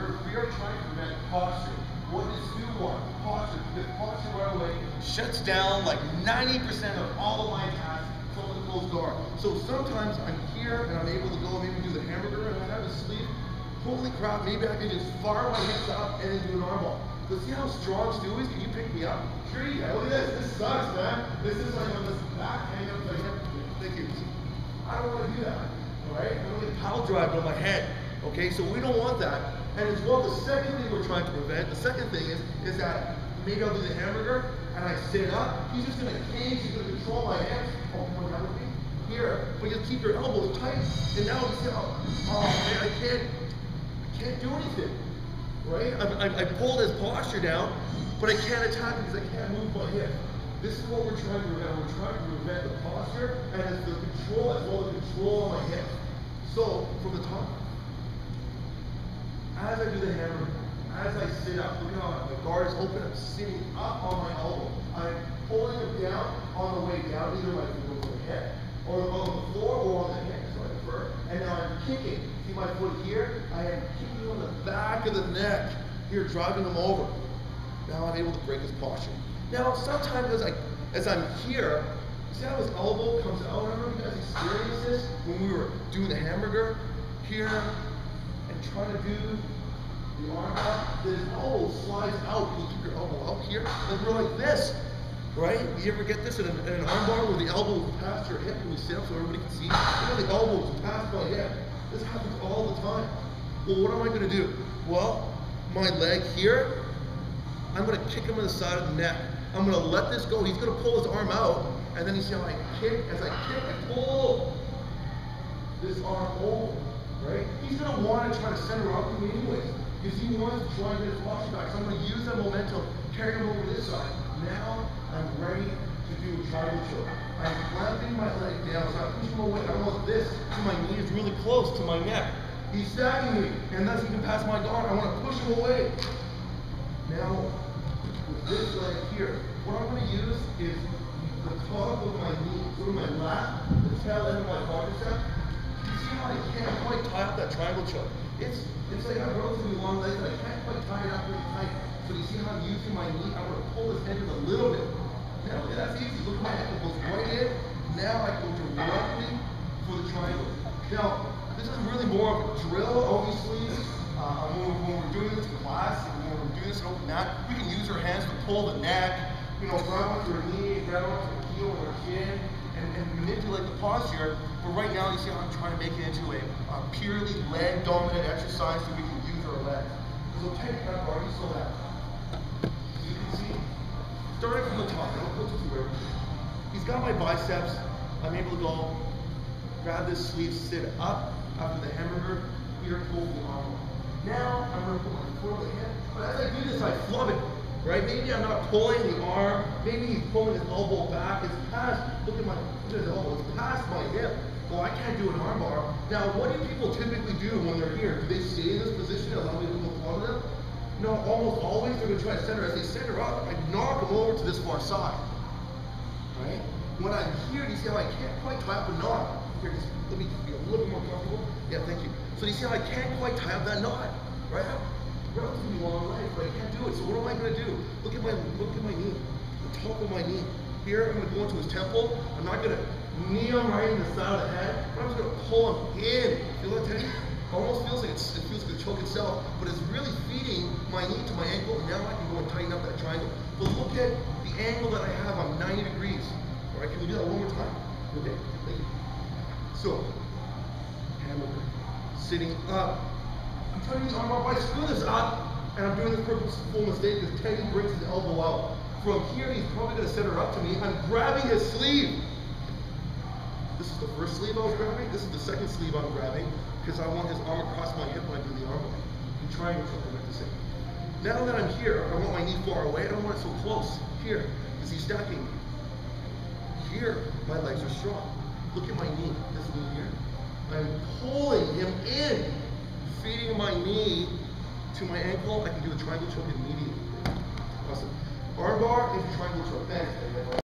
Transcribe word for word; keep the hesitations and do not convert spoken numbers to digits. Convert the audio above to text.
we're, we are trying to prevent posture. What does do want? Posture. Because posture right away shuts down like ninety percent of all of my tasks from the closed door. So sometimes I'm here and I'm able to go and maybe do the hamburger and I have a sleeve. Holy crap, maybe I can just fire my hips up and then do an arm ball. But see how strong Stu is? Can you pick me up? Sure you can. Look at this. This sucks, man. This is like on this back hang up like hip. Thank you. I don't want to do that. Alright? I don't get power drive on my head. Okay, so we don't want that. And as well, the second thing we're trying to prevent, the second thing is, is that maybe I'll do the hamburger and I sit up. He's just gonna cage, he's gonna control my hands. Oh, come on, that would be here. But you keep your elbows tight. And now you see how, oh man, I can't, I can't do anything. Right? I, I, I pulled his posture down, but I can't attack because I can't move my hip. This is what we're trying to prevent. We're trying to prevent the posture and it's the control as well as control on my hip. So, from the top, as I do the hammer, as I sit up, look at how my guard is open, I'm sitting up on my elbow. I'm pulling it down on the way down, either my foot on the hip, or on the floor, or on the hip, so I prefer. And now I'm kicking. See my foot here? I am kicking on the back of the neck, here, driving them over. Now I'm able to break his posture. Now, sometimes as, I, as I'm here, see how his elbow comes out? I remember you guys experienced this when we were doing the hamburger here and trying to do the arm up. His elbow slides out. You keep your elbow out here, and we're like this, right? You ever get this in an, in an arm bar where the elbow is past your hip when you sit up so everybody can see? You know, the elbow is past my hip. This happens all the time. Well, what am I going to do? Well, my leg here, I'm going to kick him in the side of the neck. I'm going to let this go. He's going to pull his arm out, and then you see how I kick. As I kick, I pull this arm over, right? He's going to want to try to center up to me anyways, because he wants to try to get his posture back. So I'm going to use that momentum, carry him over this side. Now I'm ready to do a triangle choke. I'm clamping my leg down, so I push him away. I want this to my knee is really close to my neck. He's stabbing me, and thus he can pass my guard. I want to push him away. Now, with this leg here, what I'm going to use is the top of my knee, go to my lap, the tail end of my quadricep. You see how I can't quite tie up that triangle choke? It's it's like I have relatively long legs, but I can't quite tie it up really tight. So you see how I'm using my knee? I'm going to pull this head in a little bit. Now, okay, that's easy. Look at my ankle goes right in. Now I go directly for the triangle. Now, this is really more of a drill, obviously. Uh, when, we're, when we're doing this class, and when we're doing this in open mat, we can use our hands to pull the neck, you know, grab onto our knee, grab onto the heel or our chin, and, and manipulate the posture. But right now, you see how I'm trying to make it into a, a purely leg-dominant exercise so we can use our legs. So take that bar, you saw that. You can see, starting from the top, I don't go too where. He's got my biceps. I'm able to go, grab this sleeve, sit up after the hamburger, here, pull the arm. Now, I'm going to put my foot on the hip, but as I do this, I flub it, right? Maybe I'm not pulling the arm, maybe he's pulling his elbow back, it's past, look at my, look at his elbow, it's past my hip. Well, I can't do an arm bar. Now, what do people typically do when they're here? Do they stay in this position and allow me to go front of them? No, almost always they're going to try to center. As they center up, I knock them over to this far side, right? When I'm here, do you see how I can't quite tie up a knot? Here, just let me be a little bit more comfortable. Yeah, thank you. So you see how I can't quite tie up that knot, right? Relatively long legs, but I can't do it. So what am I going to do? Look at my look at my knee, the top of my knee. Here, I'm going to go into his temple. I'm not going to knee him right in the side of the head, but I'm just going to pull him in. Feel that, Teddy? Almost feels like it's, it feels like a choke itself, but it's really feeding my knee to my ankle. And now I can go and tighten up that triangle. But look at the angle that I have. I'm ninety degrees. All right, can we do that one more time? Okay, thank you. So, hamburger, sitting up. I'm telling you, I'm about to screw this up, and I'm doing this purposeful mistake because Teddy brings his elbow out. From here, he's probably going to center up to me. I'm grabbing his sleeve. This is the first sleeve I was grabbing. This is the second sleeve I'm grabbing because I want his arm across my hip when I do the arm bar. I'm trying to something like this. Now that I'm here, I want my knee far away. I don't want it so close. Here, because he's stacking. Here, my legs are strong. Look at my knee, this knee here. I'm pulling him in, feeding my knee to my ankle. I can do the triangle choke immediately. Awesome. Arm bar into triangle choke. Thanks.